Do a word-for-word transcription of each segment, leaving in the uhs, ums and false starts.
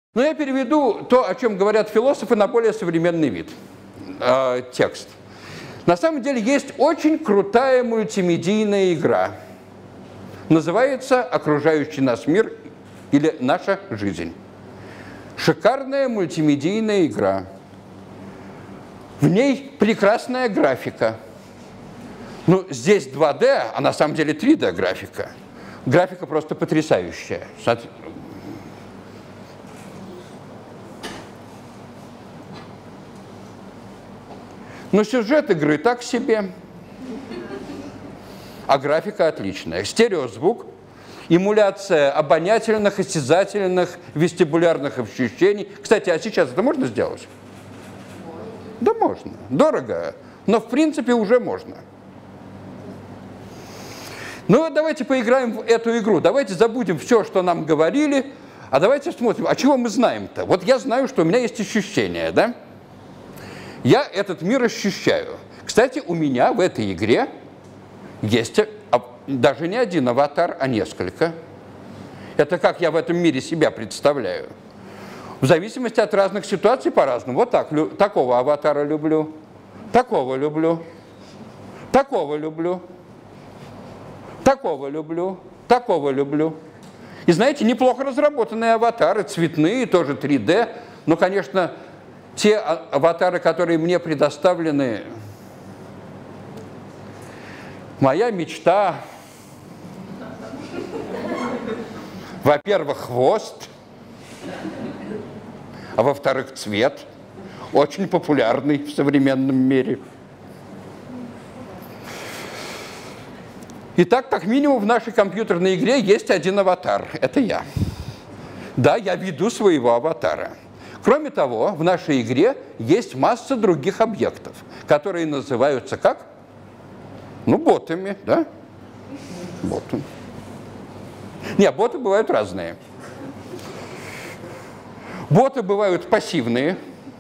Но я переведу то, о чем говорят философы, на более современный вид, э, текст. На самом деле есть очень крутая мультимедийная игра. Называется «Окружающий нас мир» или «Наша жизнь». Шикарная мультимедийная игра. В ней прекрасная графика. Ну, здесь два дэ, а на самом деле три дэ графика. Графика просто потрясающая. Но сюжет игры так себе, а графика отличная. Стереозвук, эмуляция обонятельных, осязательных, вестибулярных ощущений. Кстати, а сейчас это можно сделать? Да можно. Дорого, но в принципе уже можно. Ну вот давайте поиграем в эту игру. Давайте забудем все, что нам говорили, а давайте смотрим, а чего мы знаем-то? Вот я знаю, что у меня есть ощущение, да? Я этот мир ощущаю. Кстати, у меня в этой игре есть даже не один аватар, а несколько. Это как я в этом мире себя представляю. В зависимости от разных ситуаций по-разному. Вот так. Такого аватара люблю, такого люблю, такого люблю, такого люблю, такого люблю. И знаете, неплохо разработанные аватары, цветные, тоже три дэ. Но, конечно, те аватары, которые мне предоставлены, моя мечта, во-первых, хвост, а во-вторых, цвет, очень популярный в современном мире. Итак, как минимум в нашей компьютерной игре есть один аватар, это я. Да, я веду своего аватара. Кроме того, в нашей игре есть масса других объектов, которые называются как? Ну, ботами, да? Боты. Не, боты бывают разные. Боты бывают пассивные,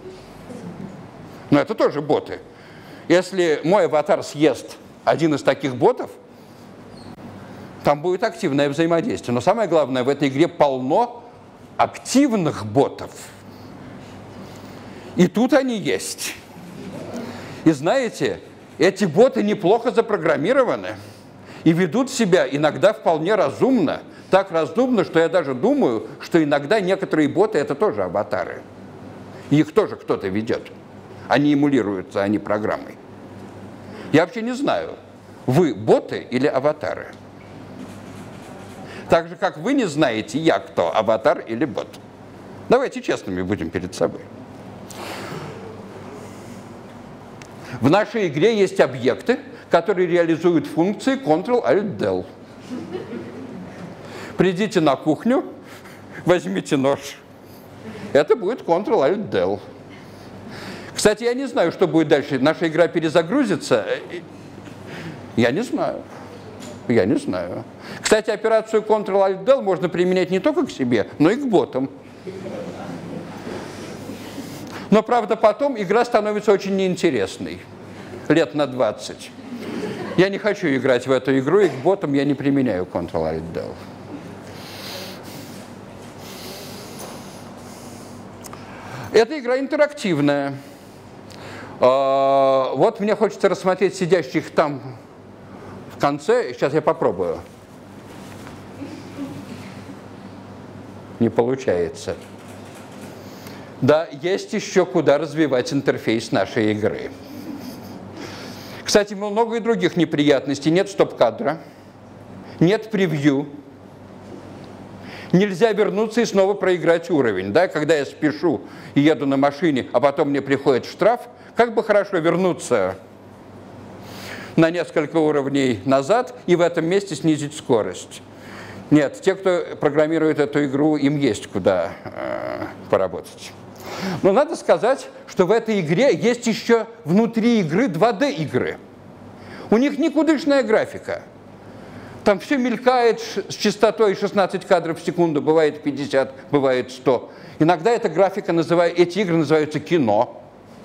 но это тоже боты. Если мой аватар съест один из таких ботов, там будет активное взаимодействие. Но самое главное, в этой игре полно активных ботов. И тут они есть. И знаете, эти боты неплохо запрограммированы и ведут себя иногда вполне разумно. Так разумно, что я даже думаю, что иногда некоторые боты – это тоже аватары. И их тоже кто-то ведет. Они эмулируются, они программой. Я вообще не знаю, вы боты или аватары. Так же, как вы не знаете, я кто, аватар или бот. Давайте честными будем перед собой. В нашей игре есть объекты, которые реализуют функции контрол-альт-дел. Придите на кухню, возьмите нож. Это будет контрол-альт-дел. Кстати, я не знаю, что будет дальше. Наша игра перезагрузится. Я не знаю. Я не знаю. Кстати, операцию контрол-альт-дел можно применять не только к себе, но и к ботам. Но, правда, потом игра становится очень неинтересной. Лет на двадцать. Я не хочу играть в эту игру, и к ботам я не применяю контрол-альт-дел. Эта игра интерактивная. Вот мне хочется рассмотреть сидящих там в конце. Сейчас я попробую. Не получается. Да, есть еще куда развивать интерфейс нашей игры. Кстати, много и других неприятностей. Нет стоп-кадра, нет превью. Нельзя вернуться и снова проиграть уровень. Да? Когда я спешу и еду на машине, а потом мне приходит штраф, как бы хорошо вернуться на несколько уровней назад и в этом месте снизить скорость. Нет, те, кто программирует эту игру, им есть куда э, поработать. Но надо сказать, что в этой игре есть еще внутри игры два дэ игры. У них никудышная графика. Там все мелькает с частотой шестнадцать кадров в секунду, бывает пятьдесят, бывает сто. Иногда эта графика называет, эти игры называются кино.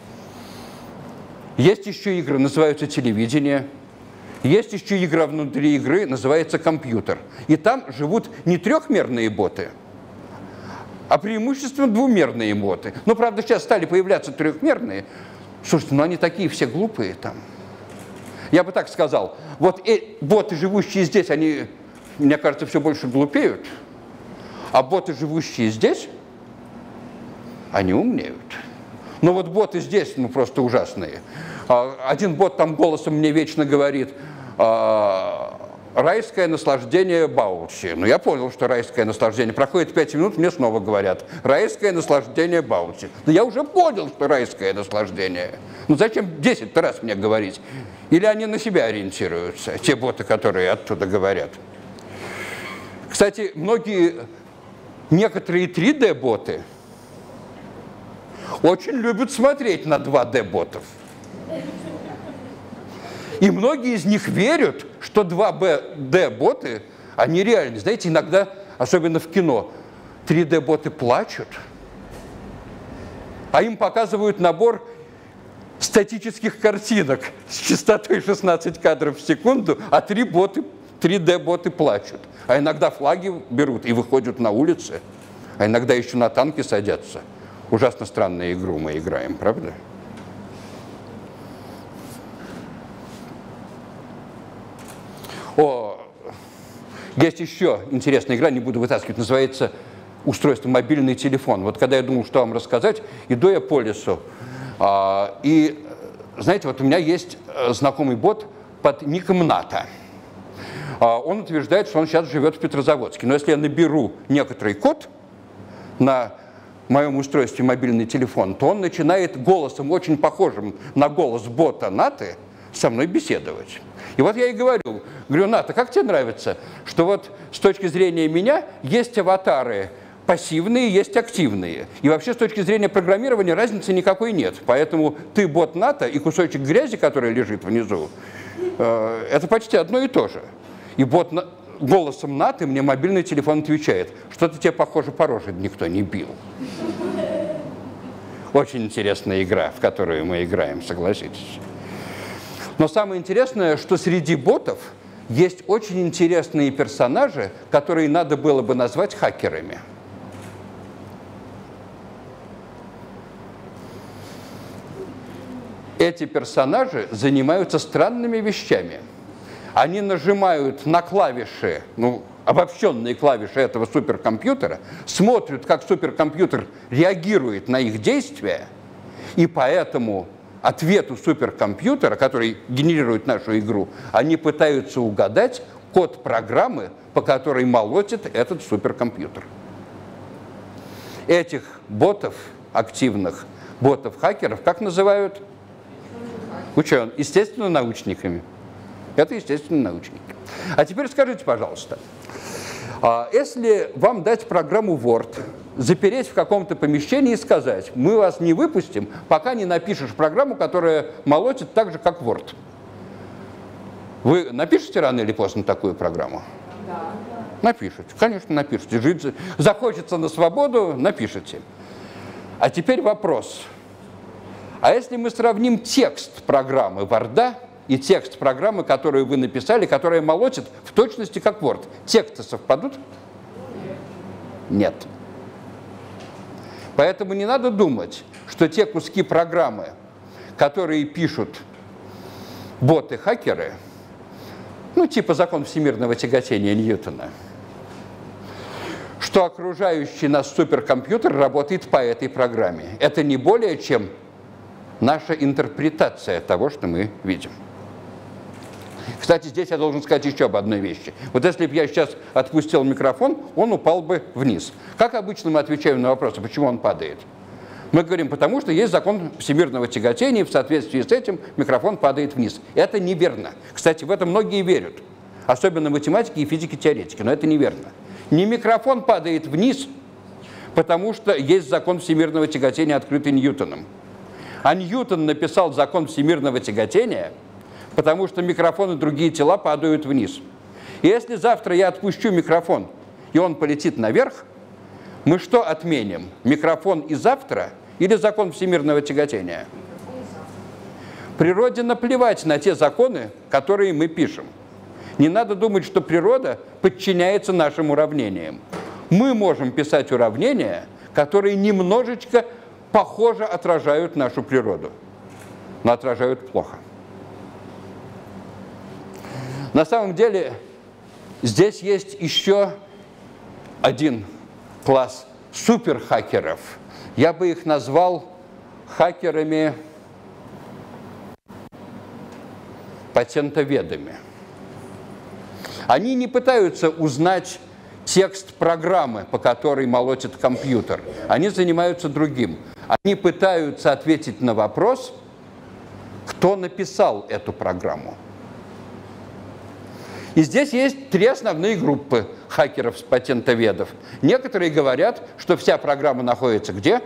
Есть еще игры, называются телевидение. Есть еще игра внутри игры, называется компьютер. И там живут не трехмерные боты, а преимущественно двумерные боты. Ну, правда, сейчас стали появляться трехмерные. Слушайте, ну они такие все глупые там. Я бы так сказал, вот э, боты, живущие здесь, они, мне кажется, все больше глупеют, а боты, живущие здесь, они умнеют. Но вот боты здесь, ну, просто ужасные. Один бот там голосом мне вечно говорит: райское наслаждение Баучи. Ну, я понял, что райское наслаждение. Проходит пять минут, мне снова говорят: райское наслаждение Баучи. Но я уже понял, что райское наслаждение. Ну, зачем десять раз мне говорить? Или они на себя ориентируются, те боты, которые оттуда говорят. Кстати, многие, некоторые три дэ боты очень любят смотреть на два дэ ботов. И многие из них верят, что два дэ боты, они реальны. Знаете, иногда, особенно в кино, три дэ боты плачут, а им показывают набор статических картинок с частотой шестнадцать кадров в секунду, а три боты, три дэ боты плачут. А иногда флаги берут и выходят на улицы, а иногда еще на танки садятся. Ужасно странную игру мы играем, правда? О, есть еще интересная игра, не буду вытаскивать, называется устройство мобильный телефон. Вот когда я думал, что вам рассказать, иду я по лесу, а, и, знаете, вот у меня есть знакомый бот под ником НАТО. А, он утверждает, что он сейчас живет в Петрозаводске. Но если я наберу некоторый код на моем устройстве мобильный телефон, то он начинает голосом, очень похожим на голос бота НАТО, со мной беседовать. И вот я и говорю, говорю: НАТО, как тебе нравится, что вот с точки зрения меня есть аватары пассивные, есть активные. И вообще с точки зрения программирования разницы никакой нет. Поэтому ты бот НАТО и кусочек грязи, который лежит внизу, э, это почти одно и то же. И бот голосом НАТО мне мобильный телефон отвечает: что-то тебе, похоже, по роже никто не бил. Очень интересная игра, в которую мы играем, согласитесь. Но самое интересное, что среди ботов есть очень интересные персонажи, которые надо было бы назвать хакерами. Эти персонажи занимаются странными вещами. Они нажимают на клавиши, ну, обобщенные клавиши этого суперкомпьютера, смотрят, как суперкомпьютер реагирует на их действия, и поэтому ответу суперкомпьютера, который генерирует нашу игру, они пытаются угадать код программы, по которой молотит этот суперкомпьютер. Этих ботов, активных ботов-хакеров, как называют? Ученые, естественно, научниками. Это, естественно, научники. А теперь скажите, пожалуйста, если вам дать программу Word, запереть в каком-то помещении и сказать: мы вас не выпустим, пока не напишешь программу, которая молотит так же, как Word. Вы напишете рано или поздно такую программу? Да. Напишите, конечно, напишите. Жить захочется на свободу, напишите. А теперь вопрос. А если мы сравним текст программы Word и текст программы, которую вы написали, которая молотит в точности как Word, тексты совпадут? Нет. Поэтому не надо думать, что те куски программы, которые пишут боты-хакеры, ну, типа закон всемирного тяготения Ньютона, что окружающий нас суперкомпьютер работает по этой программе. Это не более чем наша интерпретация того, что мы видим. Кстати, здесь я должен сказать еще об одной вещи. Вот если бы я сейчас отпустил микрофон, он упал бы вниз. Как обычно мы отвечаем на вопросы, почему он падает? Мы говорим: потому что есть закон всемирного тяготения, и в соответствии с этим микрофон падает вниз. Это неверно. Кстати, в это многие верят. Особенно математики и физики-теоретики. Но это неверно. Не микрофон падает вниз, потому что есть закон всемирного тяготения, открытый Ньютоном. А Ньютон написал закон всемирного тяготения, потому что микрофон и другие тела падают вниз. И если завтра я отпущу микрофон, и он полетит наверх, мы что отменим? Микрофон и завтра или закон всемирного тяготения? Природе наплевать на те законы, которые мы пишем. Не надо думать, что природа подчиняется нашим уравнениям. Мы можем писать уравнения, которые немножечко похоже отражают нашу природу, но отражают плохо. На самом деле здесь есть еще один класс суперхакеров. Я бы их назвал хакерами патентоведами. Они не пытаются узнать текст программы, по которой молотит компьютер. Они занимаются другим. Они пытаются ответить на вопрос, кто написал эту программу. И здесь есть три основные группы хакеров-патентоведов. Некоторые говорят, что вся программа находится где?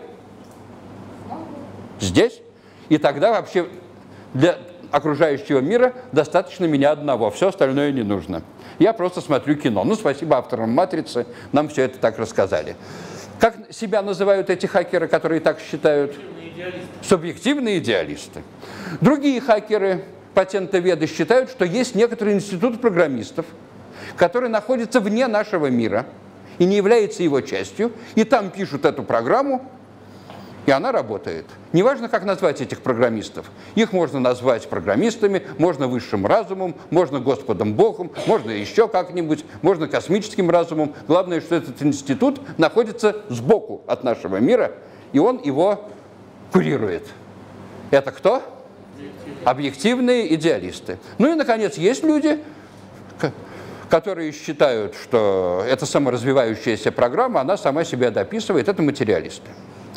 Здесь. И тогда вообще для окружающего мира достаточно меня одного, все остальное не нужно. Я просто смотрю кино. Ну, спасибо авторам «Матрицы», нам все это так рассказали. Как себя называют эти хакеры, которые так считают? Субъективные идеалисты. Другие хакеры, патентоведы, считают, что есть некоторый институт программистов, который находится вне нашего мира и не является его частью, и там пишут эту программу, и она работает. Неважно, как назвать этих программистов. Их можно назвать программистами, можно высшим разумом, можно Господом Богом, можно еще как-нибудь, можно космическим разумом. Главное, что этот институт находится сбоку от нашего мира, и он его курирует. Это кто? Объективные идеалисты. Ну и, наконец, есть люди, которые считают, что эта саморазвивающаяся программа, она сама себя дописывает, это материалисты.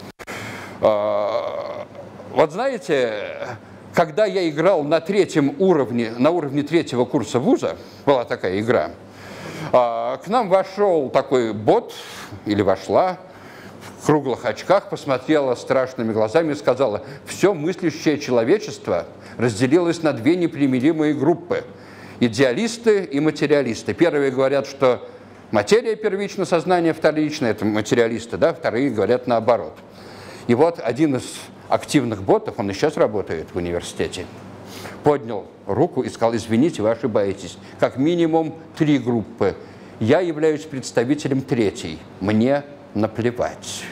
Вот знаете, когда я играл на третьем уровне, на уровне третьего курса вуза, была такая игра, к нам вошел такой бот, или вошла, в круглых очках, посмотрела страшными глазами и сказала: все мыслящее человечество разделилось на две непримиримые группы – идеалисты и материалисты. Первые говорят, что материя первична, сознание вторично, это материалисты, да? Вторые говорят наоборот. И вот один из активных ботов, он и сейчас работает в университете, поднял руку и сказал: извините, вы ошибаетесь, как минимум три группы. Я являюсь представителем третьей, мне наплевать.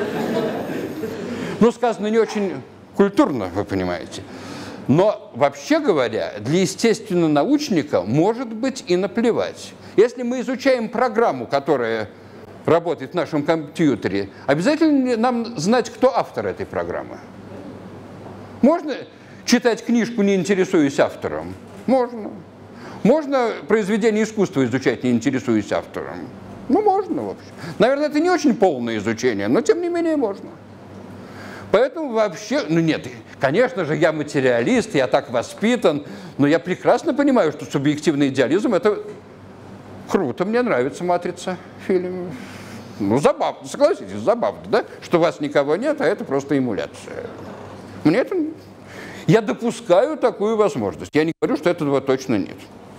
Ну, сказано не очень культурно, вы понимаете. Но, вообще говоря, для естественно-научника может быть и наплевать. Если мы изучаем программу, которая работает в нашем компьютере, обязательно нам знать, кто автор этой программы. Можно читать книжку, не интересуясь автором? Можно. Можно произведение искусства изучать, не интересуясь автором? Ну, можно, в общем. Наверное, это не очень полное изучение, но, тем не менее, можно. Поэтому вообще, ну нет, конечно же, я материалист, я так воспитан, но я прекрасно понимаю, что субъективный идеализм – это круто, мне нравится «Матрица» фильм. Ну, забавно, согласитесь, забавно, да? Что у вас никого нет, а это просто эмуляция. Мне это... Я допускаю такую возможность. Я не говорю, что этого точно нет.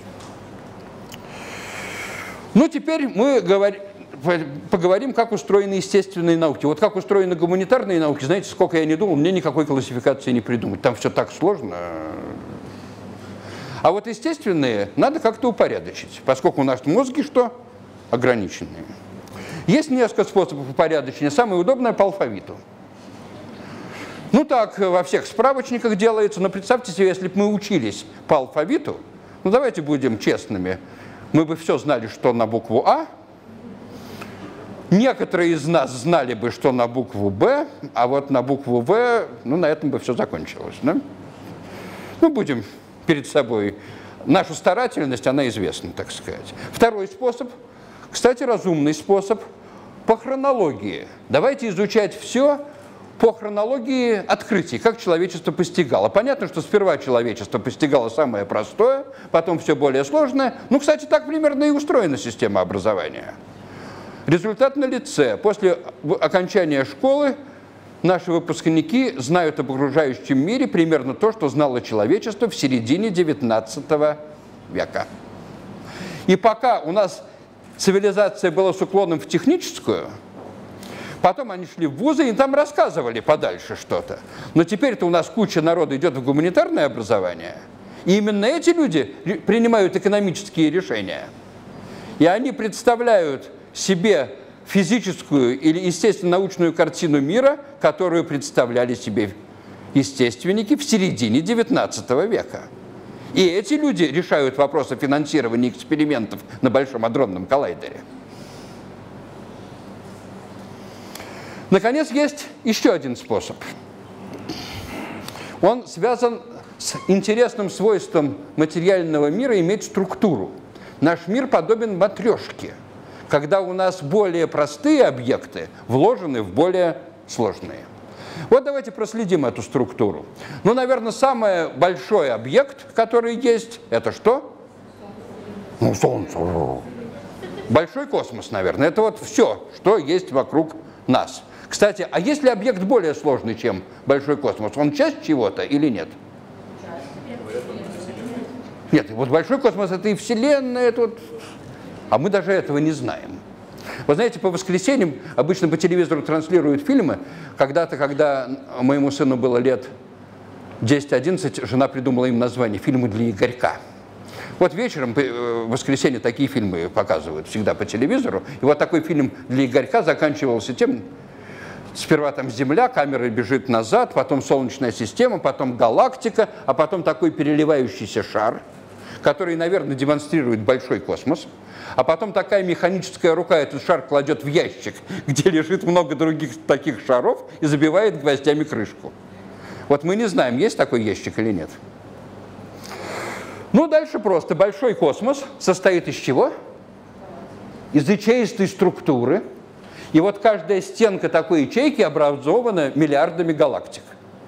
Ну, теперь мы говорим, поговорим, как устроены естественные науки. Вот как устроены гуманитарные науки, знаете, сколько я не думал, мне никакой классификации не придумать. Там все так сложно. А вот естественные надо как-то упорядочить, поскольку у нас мозги что? Ограниченные. Есть несколько способов упорядочения. Самое удобное по алфавиту. Ну так во всех справочниках делается, но представьте себе, если бы мы учились по алфавиту, ну давайте будем честными, мы бы все знали, что на букву А, некоторые из нас знали бы, что на букву Б, а вот на букву В, ну на этом бы все закончилось. Да? Ну будем перед собой, наша старательность, она известна, так сказать. Второй способ, кстати, разумный способ, по хронологии. Давайте изучать все по хронологии открытий, как человечество постигало. Понятно, что сперва человечество постигало самое простое, потом все более сложное. Ну, кстати, так примерно и устроена система образования. Результат налицо. После окончания школы наши выпускники знают об окружающем мире примерно то, что знало человечество в середине девятнадцатого века. И пока у нас цивилизация была с уклоном в техническую, потом они шли в вузы и там рассказывали подальше что-то. Но теперь-то у нас куча народа идет в гуманитарное образование, и именно эти люди принимают экономические решения. И они представляют себе физическую или естественно-научную картину мира, которую представляли себе естественники в середине девятнадцатого века. И эти люди решают вопросы финансирования экспериментов на Большом адронном коллайдере. Наконец, есть еще один способ. Он связан с интересным свойством материального мира иметь структуру. Наш мир подобен матрешке, когда у нас более простые объекты вложены в более сложные. Вот давайте проследим эту структуру. Ну, наверное, самый большой объект, который есть, это что? Ну, Солнце. Большой космос, наверное. Это вот все, что есть вокруг нас. Кстати, а есть ли объект более сложный, чем большой космос? Он часть чего-то или нет? Нет, вот большой космос – это и Вселенная, это вот... а мы даже этого не знаем. Вы знаете, по воскресеньям обычно по телевизору транслируют фильмы. Когда-то, когда моему сыну было лет десять-одиннадцать, жена придумала им название «Фильмы для Игорька». Вот вечером в воскресенье такие фильмы показывают всегда по телевизору. И вот такой фильм для Игорька заканчивался тем, сперва там Земля, камера бежит назад, потом Солнечная система, потом галактика, а потом такой переливающийся шар, который, наверное, демонстрирует большой космос. А потом такая механическая рука этот шар кладет в ящик, где лежит много других таких шаров, и забивает гвоздями крышку. Вот мы не знаем, есть такой ящик или нет. Ну, дальше просто. Большой космос состоит из чего? Из ячеистой структуры. И вот каждая стенка такой ячейки образована миллиардами галактик.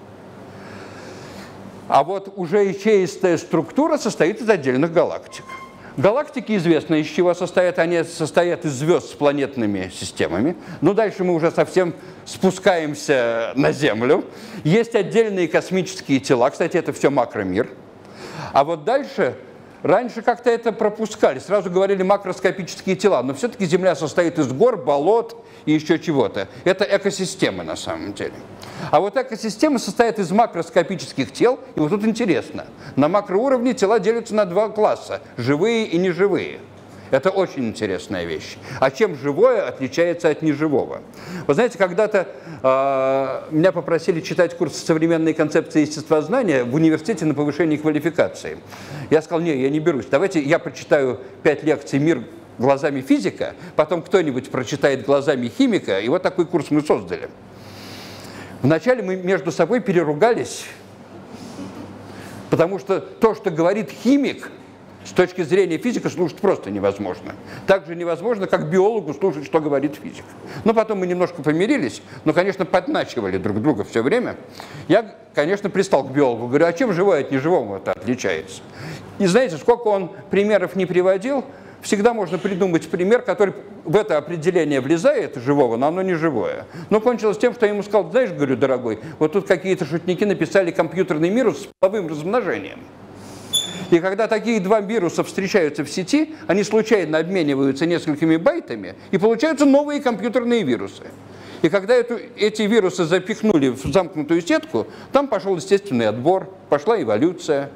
А вот уже ячеистая структура состоит из отдельных галактик. Галактики известно, из чего состоят. Они состоят из звезд с планетными системами. Но дальше мы уже совсем спускаемся на Землю. Есть отдельные космические тела. Кстати, это все макромир. А вот дальше, раньше как-то это пропускали. Сразу говорили макроскопические тела. Но все-таки Земля состоит из гор, болот и еще чего-то. Это экосистемы на самом деле. А вот экосистема состоит из макроскопических тел. И вот тут интересно. На макроуровне тела делятся на два класса. Живые и неживые. Это очень интересная вещь. А чем живое отличается от неживого? Вы знаете, когда-то э, меня попросили читать курс современной концепции естествознания в университете на повышение квалификации. Я сказал, не, я не берусь. Давайте я прочитаю пять лекций «Мир глазами физика», потом кто-нибудь прочитает глазами химика, и вот такой курс мы создали. Вначале мы между собой переругались, потому что то, что говорит химик, с точки зрения физика слушать просто невозможно. Так же невозможно, как биологу слушать, что говорит физик. Но потом мы немножко помирились, но, конечно, подначивали друг друга все время. Я, конечно, пристал к биологу, говорю, а чем живое от неживого-то отличается? И знаете, сколько он примеров не приводил, всегда можно придумать пример, который в это определение влезает живого, но оно не живое. Но кончилось тем, что я ему сказал, знаешь, говорю, дорогой, вот тут какие-то шутники написали компьютерный мир с половым размножением. И когда такие два вируса встречаются в сети, они случайно обмениваются несколькими байтами, и получаются новые компьютерные вирусы. И когда эту, эти вирусы запихнули в замкнутую сетку, там пошел естественный отбор, пошла эволюция.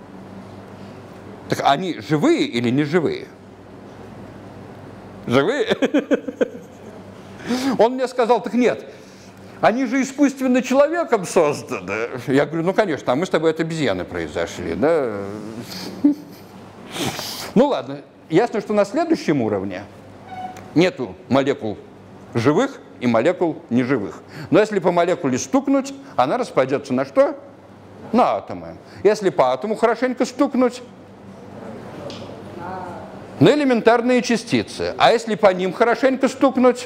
Так они живые или не живые? Живые? Он мне сказал, так нет, они же искусственно человеком созданы. Я говорю, ну, конечно, а мы с тобой от обезьяны произошли, да? Ну, ладно. Ясно, что на следующем уровне нету молекул живых и молекул неживых. Но если по молекуле стукнуть, она распадется на что? На атомы. Если по атому хорошенько стукнуть, на элементарные частицы. А если по ним хорошенько стукнуть?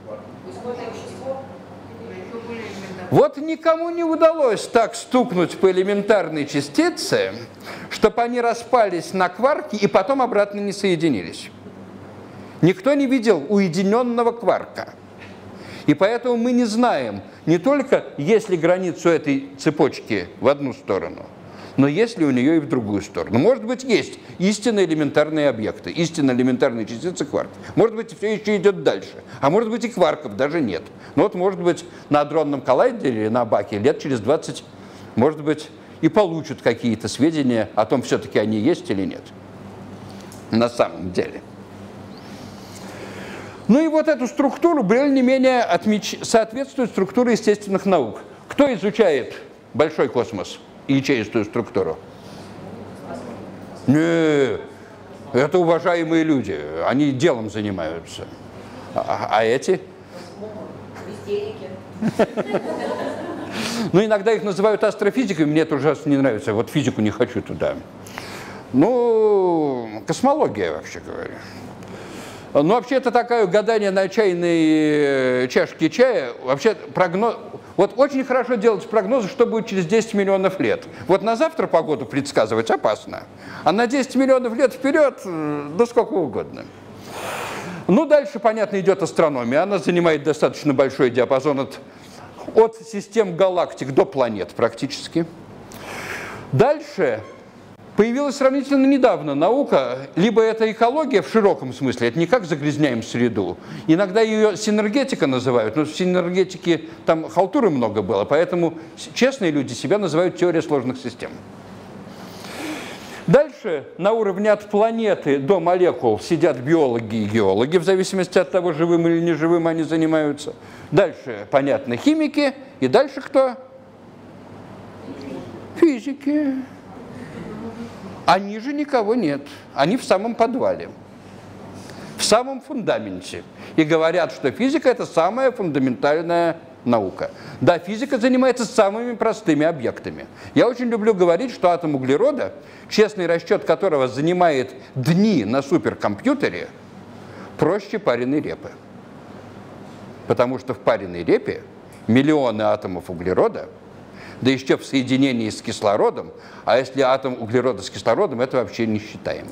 Вот никому не удалось так стукнуть по элементарной частице, чтобы они распались на кварки и потом обратно не соединились. Никто не видел уединенного кварка. И поэтому мы не знаем, не только есть ли границу этой цепочки в одну сторону, но есть ли у нее и в другую сторону. Может быть, есть истинно элементарные объекты, истинно элементарные частицы кварк. Может быть, все еще идет дальше. А может быть, и кварков даже нет. Но вот, может быть, на адронном коллайдере или на баке лет через двадцать, может быть, и получат какие-то сведения о том, все-таки они есть или нет. На самом деле. Ну и вот эту структуру более-менее отмеч... соответствует структуре естественных наук. Кто изучает большой космос и ячеистую структуру? Не, это уважаемые люди, они делом занимаются. А, а эти? Ну, иногда их называют астрофизиками, мне это ужасно не нравится, вот физику не хочу туда. Ну, космология, вообще говоря. Ну, вообще, это такое гадание на чайной чашке чая. Вообще, прогноз... Вот очень хорошо делать прогнозы, что будет через десять миллионов лет. Вот на завтра погоду предсказывать опасно, а на десять миллионов лет вперед, да сколько угодно. Ну, дальше, понятно, идет астрономия. Она занимает достаточно большой диапазон от, от систем галактик до планет практически. Дальше появилась сравнительно недавно наука, либо это экология в широком смысле, это не как загрязняем среду. Иногда ее синергетика называют, но в синергетике там халтуры много было, поэтому честные люди себя называют теория сложных систем. Дальше на уровне от планеты до молекул сидят биологи и геологи, в зависимости от того, живым или неживым они занимаются. Дальше, понятно, химики. И дальше кто? Физики. А ниже никого нет. Они в самом подвале, в самом фундаменте. И говорят, что физика – это самая фундаментальная наука. Да, физика занимается самыми простыми объектами. Я очень люблю говорить, что атом углерода, честный расчет которого занимает дни на суперкомпьютере, проще пареной репы. Потому что в пареной репе миллионы атомов углерода, да еще в соединении с кислородом, а если атом углерода с кислородом, это вообще несчитаемо.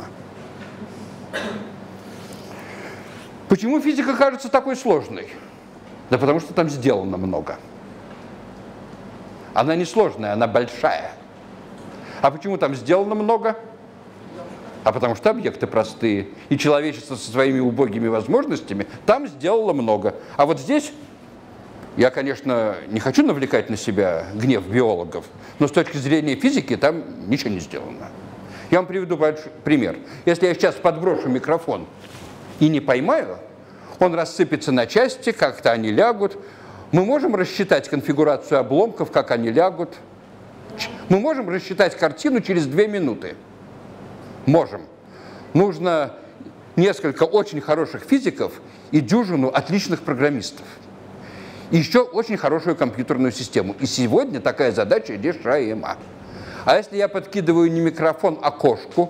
Почему физика кажется такой сложной? Да потому что там сделано много. Она не сложная, она большая. А почему там сделано много? А потому что объекты простые. И человечество со своими убогими возможностями там сделало много. А вот здесь... Я, конечно, не хочу навлекать на себя гнев биологов, но с точки зрения физики там ничего не сделано. Я вам приведу большой пример. Если я сейчас подброшу микрофон и не поймаю, он рассыпется на части, как-то они лягут. Мы можем рассчитать конфигурацию обломков, как они лягут. Мы можем рассчитать картину через две минуты. Можем. Нужно несколько очень хороших физиков и дюжину отличных программистов. И еще очень хорошую компьютерную систему. И сегодня такая задача решаема. А если я подкидываю не микрофон, а кошку,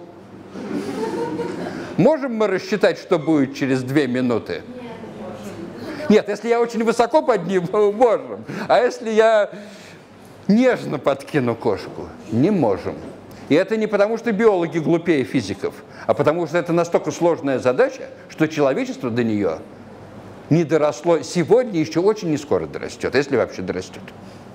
можем мы рассчитать, что будет через две минуты? Нет, если я очень высоко подниму, можем. А если я нежно подкину кошку, не можем. И это не потому, что биологи глупее физиков, а потому что это настолько сложная задача, что человечество до нее не доросло сегодня, еще очень не скоро дорастет, если вообще дорастет.